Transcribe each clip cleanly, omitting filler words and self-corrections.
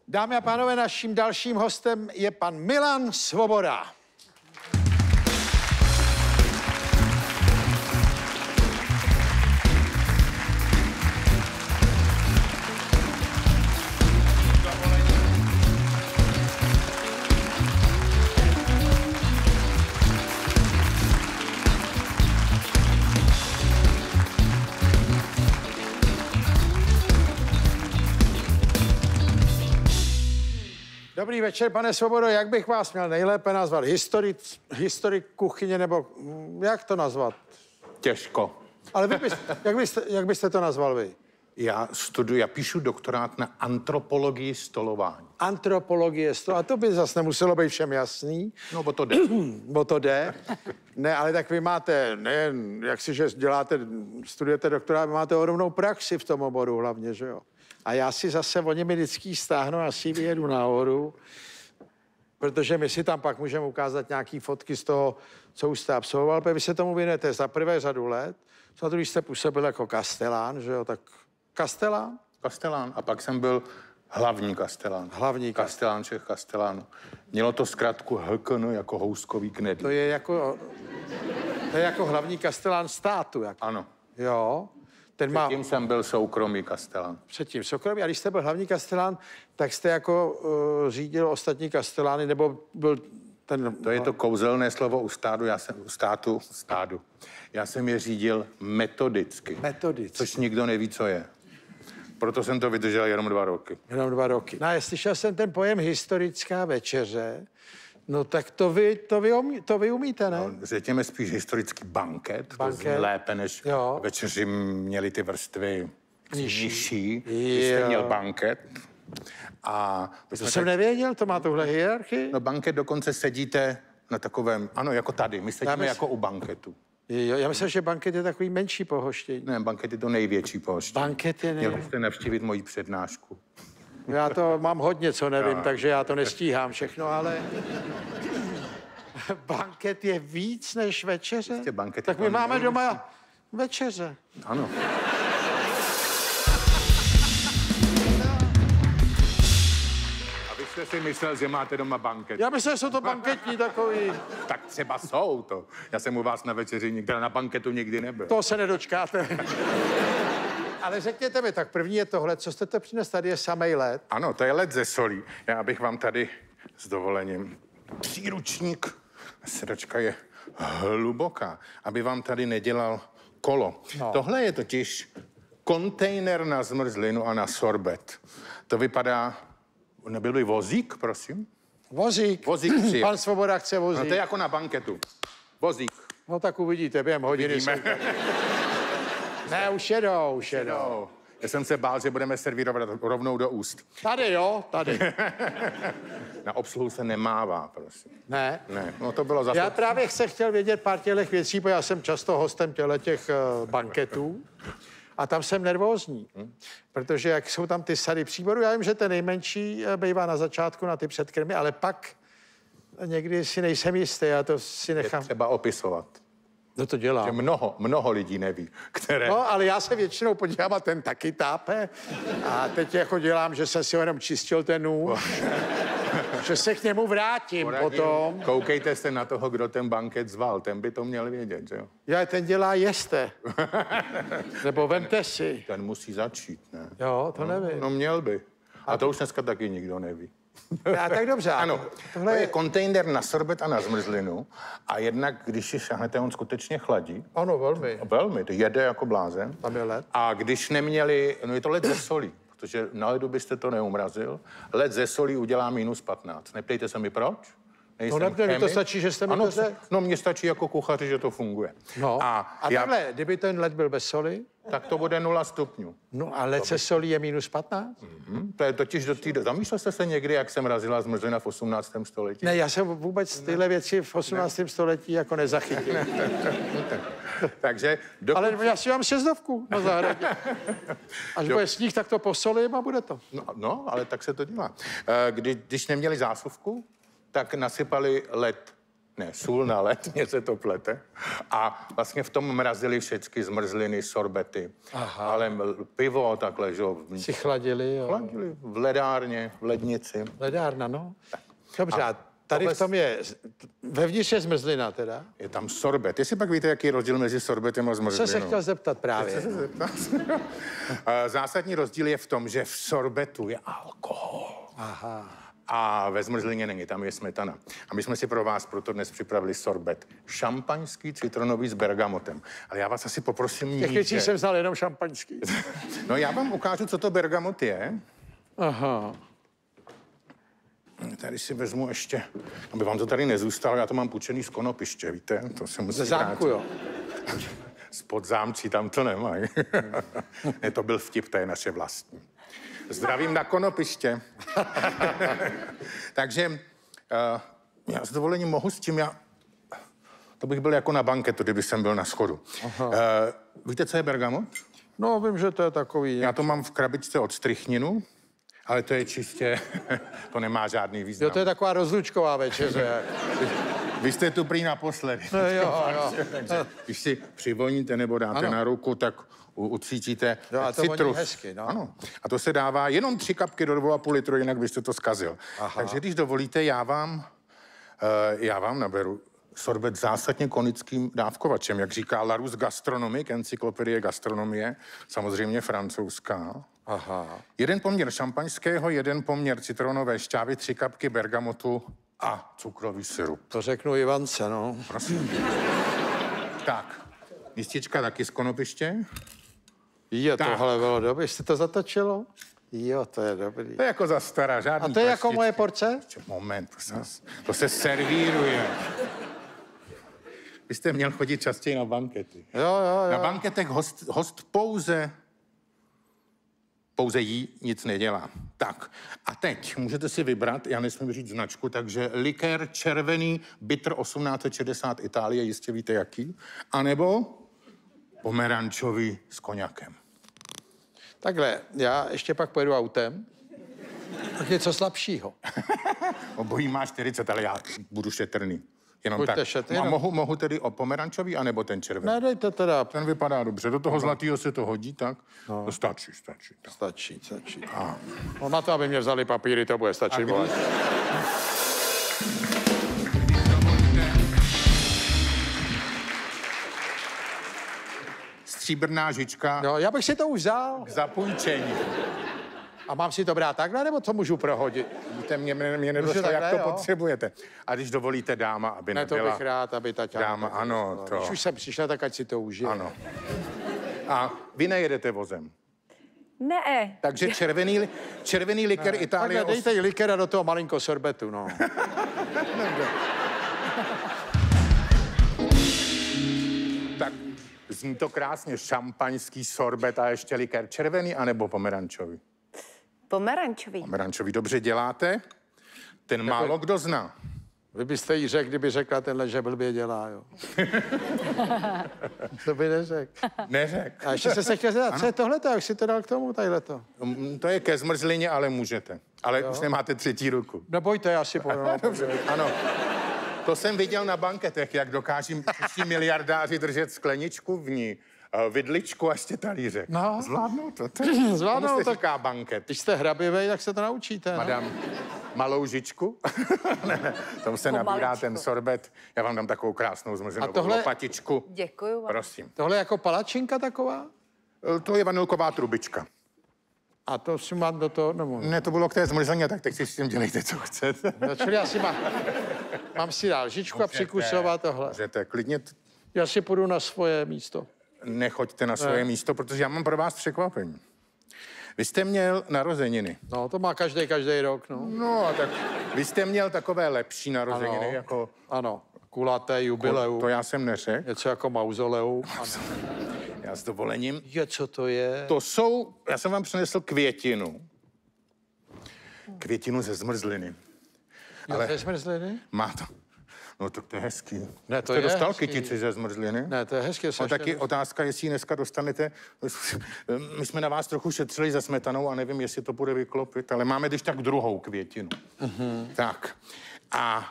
Dámy a pánové, naším dalším hostem je pan Milan Svoboda. Dobrý večer, pane Svobodo. Jak bych vás měl nejlépe nazvat? Historik kuchyně, nebo jak to nazvat? Těžko. Ale jak byste to nazval vy? Já píšu doktorát na antropologii stolování. Antropologie, a to by zase nemuselo být všem jasný. No, bo to jde. Bo to jde. Ne, ale tak vy máte, nejen, jak si, že studujete doktorát, vy máte ohromnou praxi v tom oboru hlavně, že jo? A já si zase, oni mi vždycky stáhnou, asi vyjedu nahoru, protože my si tam pak můžeme ukázat nějaký fotky z toho, co už jste absolvoval, protože vy se tomu věnujete za prvé řadu let, za druhý jste působil jako kastelán, že jo, tak kastelán? Kastelán. A pak jsem byl hlavní kastelán. Hlavní kastelán Čech kastelánů. Mělo to zkrátku HKN jako houskový knedlík. To je jako hlavní kastelán státu, jako. Ano. Jo. Předtím jsem byl soukromý kastelán. Předtím soukromý. A když jste byl hlavní kastelán, tak jste jako řídil ostatní kastelány, nebo byl ten... To je to kouzelné slovo u stádu. Já jsem je řídil metodicky. Metodicky. Což nikdo neví, co je. Proto jsem to vydržel jenom 2 roky. Jenom 2 roky. No a slyšel jsem ten pojem historická večeře. No tak to vy umíte, ne? No, řekněme spíš historický banket. To zní lépe, než večeři měli ty vrstvy nižší. Vy jste měl banket. A to jsem nevěděl, to má tuhle hierarchii? No banket dokonce sedíte na takovém, ano, jako tady. My sedíme jako u banketu. Jo, já myslím, že banket je takový menší pohoštění. Ne, banket je to největší pohoštění. Banket je Měl byste navštívit moji přednášku. Já to mám hodně, co nevím, takže já to nestíhám všechno, ale... Banket je víc než večeře? Tak my máme doma večeře. Ano. A vy jste si myslel, že máte doma banket? Já myslím, že jsou to banketní takový. Tak třeba jsou to. Já jsem u vás na večeři, na banketu nikdy nebyl. To se nedočkáte. Ale řekněte mi, tak první je tohle, co jste to přines, tady je samej led. Ano, to je led ze solí. Já bych vám tady s dovolením příručník. Sedačka je hluboká, aby vám tady nedělal kolo. No. Tohle je totiž kontejner na zmrzlinu a na sorbet. To vypadá... Nebyl by vozík, prosím? Vozík. Vozík přijel. Pan Svoboda chce vozík. No to je jako na banketu. Vozík. No tak uvidíte, během hodiny. Ne, už jedou. Já jsem se bál, že budeme servírovat rovnou do úst. Tady jo, tady. Na obsluhu se nemává, prosím. Ne? Ne, no to bylo zase... Já právě chtěl vědět pár těch věcí, protože já jsem často hostem těch banketů a tam jsem nervózní. Protože jak jsou tam ty sady příborů, já vím, že ten nejmenší bývá na začátku na ty předkrmy, ale pak někdy si nejsem jistý, já to si nechám... Je třeba opisovat. No to dělám. Že mnoho lidí neví, které... No, ale já se většinou podívám a ten taky tápe. A teď jako dělám, že jsem si jenom čistil ten nůž. Že se k němu vrátím potom. Koukejte se na toho, kdo ten banket zval. Ten by to měl vědět, že jo? Já, ten dělá jeste. Nebo vemte si. Ten musí začít, ne? Jo, to nevím. No měl by. A to už dneska taky nikdo neví. A tak dobře. Ano, tohle je kontejner na sorbet a na zmrzlinu. A jednak, když si šahnete, on skutečně chladí. Ano, velmi. Velmi, to jede jako blázen. Tam je led. A když neměli, no je to led ze solí, protože na ledu byste to neumrazil. Led ze solí udělá -15. Neptejte se mi proč. No ne, to stačí, že jste mi to řekl. No mně stačí jako kuchaři, že to funguje. No, a takhle, kdyby ten led byl bez soli? Tak to bude 0 stupňů. No a led se solí je -15? To je totiž zamýšlel jste se někdy, jak jsem razila zmrzlina v 18. století? Ne, já jsem vůbec tyhle věci v 18. století jako nezachytil. Takže ale já si mám 6 na zahradě. Až bude sníh, tak to posolím a bude to. No, ale tak se to dělá. Když neměli zásuvku, tak nasypali led Ne, sůl na led, mně se to plete. A vlastně v tom mrazili všechny zmrzliny, sorbety. Aha. Ale pivo takhle, že jo. Si chladili, jo. Chladili v ledárně, v lednici. Ledárna, no. Dobře, a tady v tom je, vevnitř je zmrzlina teda. Je tam sorbet. Jestli pak víte, jaký je rozdíl mezi sorbetem a zmrzlinou? Co se chtěl zeptat právě. Zásadní rozdíl je v tom, že v sorbetu je alkohol. Aha. A ve zmrzlině není, tam je smetana. A my jsme si pro vás proto dnes připravili sorbet. Šampaňský, citronový s bergamotem. Ale já vás asi poprosím níže. Těch věcí jsem znal jenom šampaňský. No já vám ukážu, co to bergamot je. Aha. Tady si vezmu ještě, aby vám to tady nezůstalo, já to mám půjčený z Konopiště, víte? To se musí Ze zámku, jo. Spod zámčí tam to nemají. Ne, to byl vtip, to je naše vlastní. Zdravím na Konopiště. Takže já s dovolením mohu s tím, to bych byl jako na banketu, kdyby jsem byl na schodu. Víte, co je bergamot? No, vím, že to je takový. Já to mám v krabičce od strychninu, ale to je čistě, to nemá žádný význam. Jo, to je taková rozlučková večeře. Vy jste tu prý naposledy. No, jo. Takže, když si přivoníte nebo dáte na ruku, tak ucítíte citrus. To voní hezky, no. Ano. A to se dává jenom 3 kapky do 2,5 litru, jinak byste to zkazil. Aha. Takže když dovolíte, já vám naberu sorbet zásadně konickým dávkovačem, jak říká Larus Gastronomic, encyklopedie gastronomie, samozřejmě francouzská. Aha. 1 poměr šampaňského, 1 poměr citronové šťávy, 3 kapky bergamotu a cukrový syrup. To řeknu Ivance, no. Prosím. Tak, mistička taky z Konopiště. Jo, tohle bylo dobré. Jste to zatočilo? Jo, to je dobrý. To je jako za stará, žádný A to je paštičky. jako moje porce? Moment, to se servíruje. Vy jste měl chodit častěji na bankety. Jo. Na banketech host pouze jí, nic nedělá. Tak, a teď můžete si vybrat, já nesmím říct značku, takže likér červený, bitr 1860 Itálie, jistě víte jaký, anebo pomerančový s koněkem. Takhle, já ještě pak pojedu autem. Tak něco slabšího. Obojí má 40, ale já budu šetrný. Jenom Buďte tak. šetrný, A no. mohu tedy o pomerančový, anebo ten červený? Ne, dejte teda. Ten vypadá dobře. Do toho zlatého se to hodí, tak? No. To stačí. Tak. Stačí. No na to, aby mě vzali papíry, to bude stačit. Stříbrná žička No, já bych si to už vzal. k zapůjčení. A mám si to brát takhle, nebo to můžu prohodit? Víte, mě nedošlo, jak takhle, to jo. potřebujete. A když dovolíte dáma, aby Ne, to nebyla... bych rád, aby Taťána... Dáma, ano, to... Když už jsem přišla, tak ať si to užije. Ano. A vy nejedete vozem. Ne. Takže červený likér Itálie... Takhle dejte i likera do toho malinko sorbetu, no. Tak zní to krásně. Šampaňský sorbet a ještě likér červený, anebo pomerančový? Pomerančový. Pomerančový dobře děláte, ten málo kdo zná. Vy byste jí řekl, kdyby řekla tenhle, že blbě dělá, jo. To by neřekl. Neřek. A ještě se chtěl zeptat, co je tohleto, jak si to dal k tomu, tadyhleto? To je ke zmrzlině, ale můžete. Ale už nemáte 3. ruku. Nebojte, já si půjdu. Ano. To jsem viděl na banketech, jak dokáží miliardáři držet skleničku v ní, vidličku a ještě talířek. No. Zvládnou to. Zvládnou Tomu to. se říká banket. Když jste hrabivej, tak se to naučíte. Madam, malou žičku. Ne, tomu se nabírá Pomaličku. ten sorbet. Já vám dám takovou krásnou zmrzlinou tohle- lopatičku. Děkuju vám. Prosím. Tohle je jako palačinka taková? To je vanilková trubička. A to si mám do toho, nebo... Ne, to bylo k té zmrzlině, tak teď si s tím dělejte, co chcete. No, čili já si mám si dát lžičku a přikusovat tohle. Můžete, klidně Já si půjdu na svoje místo. nechoďte na svoje místo, protože já mám pro vás překvapení. Vy jste měl narozeniny. No, to má každý rok, no. No, a tak vy jste měl takové lepší narozeniny, Ano. jako... Ano, kulaté jubileum. To já jsem neřekl. Něco jako mauzoleum. Ano. Já s dovolením. Je, co to je? To jsou... Já jsem vám přinesl květinu. Květinu ze zmrzliny. Ale... Ze zmrzliny? Má to... No tak to je hezký. Ne, to Jste je dostal hezký. kytici ze zmrzliny? Ne, to je hezké. No taky otázka, jestli ji dneska dostanete. My jsme na vás trochu šetřili za smetanou a nevím, jestli to bude vyklopit, ale máme když tak druhou květinu. Tak. A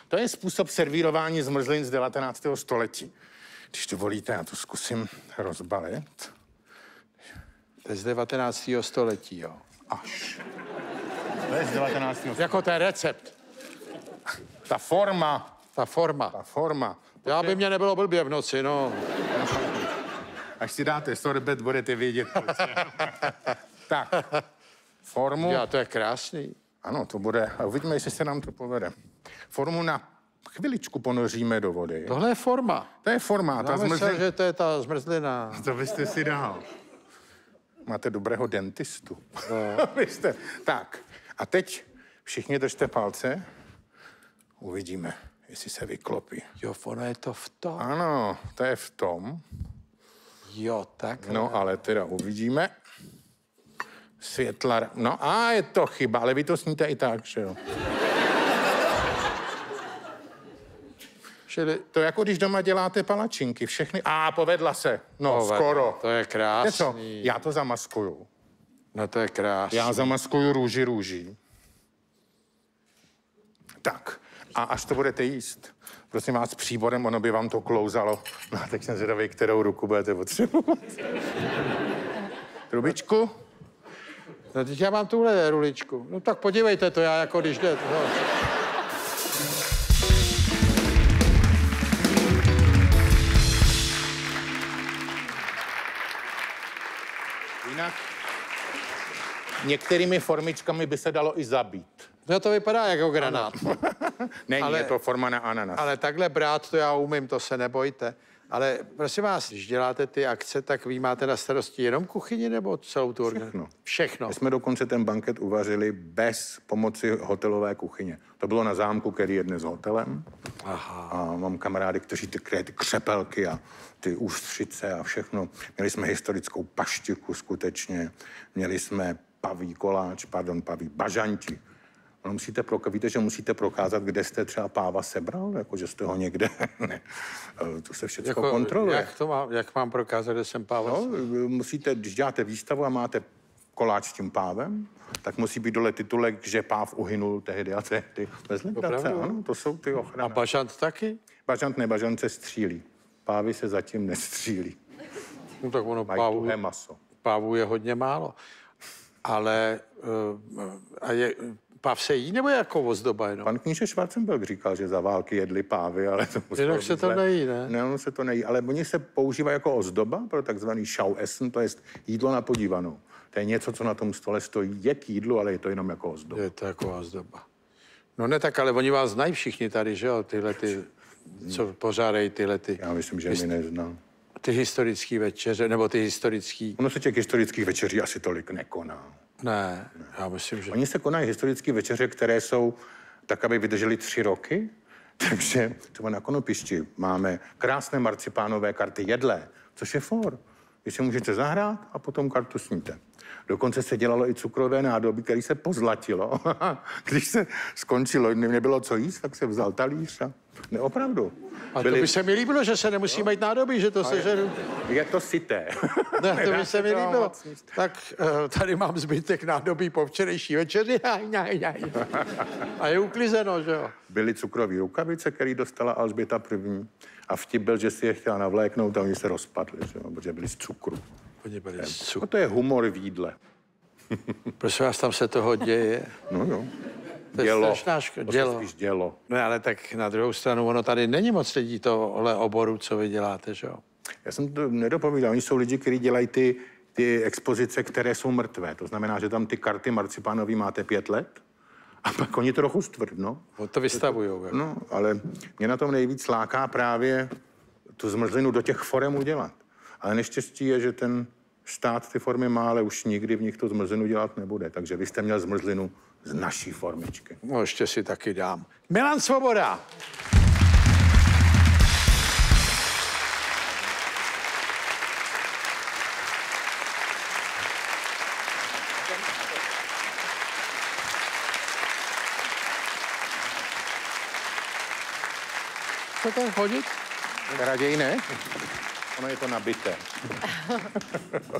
To je způsob servírování zmrzlin z 19. století. Když dovolíte, já to zkusím rozbalit. To je z 19. století, jo. Až. To je z 19. století. Jako ten recept. Ta forma. Ta forma. Ta forma. Já by mě nebylo blbě v noci, no. Až si dáte sorbet, budete vědět. Tak, formu. Já, to je krásný. Ano, to bude. A uvidíme, jestli se nám to povede. Formu na chviličku ponoříme do vody. Tohle je forma. To je forma. Ta Já myslel, zmrzlina. že to je ta zmrzlina. To byste si dal. Máte dobrého dentistu. No. Byste. Tak, a teď všichni držte palce. Uvidíme, jestli se vyklopí. Jo, ono je to v tom. Ano, to je v tom. Jo, tak. No, ale teda uvidíme. Světla. No, a je to chyba, ale vy to sníte i tak, že jo? Čili To je jako když doma děláte palačinky, všechny. Povedla se. No, povedla. skoro. To je Víte co? krásný. Já to zamaskuju. No to je krásný. Já zamaskuju růží. Tak. A až to budete jíst, prosím vás, s příborem, ono by vám to klouzalo. No a teď jsem zvědavý, kterou ruku budete potřebovat. Trubičku? No teď já mám tuhle ruličku. No tak podívejte to, já jako když jde. No. Jinak některými formičkami by se dalo i zabít. No to vypadá jako granát. Není, Ale- je to forma na ananas. Ale takhle brát to já umím, to se nebojte. Ale prosím vás, když děláte ty akce, tak vy máte na starosti jenom kuchyni nebo celou tu organizaci? Všechno. Všechno. My jsme dokonce ten banket uvařili bez pomoci hotelové kuchyně. To bylo na zámku, který je dnes hotelem. Aha. A mám kamarády, kteří ty křepelky a ty ústřice a všechno. Měli jsme historickou paštiku skutečně. Měli jsme paví bažanti. No, víte, že musíte prokázat, kde jste třeba páva sebral, jako že jste ho někde. Ne. To se všechno kontroluje. Jak mám prokázat, že jsem páva? No, musíte, když děláte výstavu a máte koláč s tím pávem, tak musí být dole titulek, že páv uhynul tehdy a tehdy. Bez legrace, Opravdu? ano, to jsou ty A ochrany. bažant taky? Bažant se střílí. Pávy se zatím nestřílí. No tak ono Mají tuhé maso. pávů je hodně málo. Ale páv se jí nebo jako ozdoba jenom? Pan kníže Schwarzenberg říkal, že za války jedli pávy, ale to muselo Jinak být se to zlé. nejí, ne? Ne, ono se to nejí, ale oni se používají jako ozdoba pro takzvaný Schauessen, to je jídlo na podívanou. To je něco, co na tom stole stojí, je k jídlu, ale je to jenom jako ozdoba. Je to jako ozdoba. No ne tak, ale oni vás znají všichni tady, že jo? Tyhle ty, co pořádají tyhle ty... Já myslím, že mi neznám. Ty historické večeře, nebo ty historické... Ono se těch historických večeří asi tolik nekoná. Ne, já myslím, že... Oni se konají historické večeře, které jsou tak, aby vydržely 3 roky. Takže třeba na Konopišti máme krásné marcipánové karty jedlé, což je for. Vy si můžete zahrát a potom kartu sníte. Dokonce se dělalo i cukrové nádobí, který se pozlatilo. Když se skončilo, nebylo co jíst, tak se vzal talíř a... Ne, opravdu. A to by se mi líbilo, že se nemusí mít nádobí, že to sežeru. Je to syté. Ne, to by se mi toho líbilo. moc nic. Tak tady mám zbytek nádobí po včerejší večeři. A je uklizeno, že jo? Byly cukrové rukavice, který dostala Alžběta I. A vtip byl, že si je chtěla navléknout a oni se rozpadli, že jo? Protože byli z cukru. Oni byli z No to je humor v jídle. Prosím vás, tam se toho děje. No jo. To je Dělo. strašná škoda. To se Dělo. spíš dělo. No ale tak na druhou stranu, ono tady není moc lidí tohle oboru, co vy děláte, že jo? Já jsem to nedopovídal. Oni jsou lidi, kteří dělají ty expozice, které jsou mrtvé. To znamená, že tam ty karty marcipánový máte 5 let a pak oni trochu stvrdnou. To vystavujou. Jako. No, ale mě na tom nejvíc láká právě tu zmrzlinu do těch forem udělat. Ale neštěstí je, že ten stát ty formy má, ale už nikdy v nich tu zmrzlinu dělat nebude. Takže vy jste měl zmrzlinu z naší formičky. No ještě si taky dám. Milan Svoboda. Chcete chodit? Raději ne? Ono je to nabité.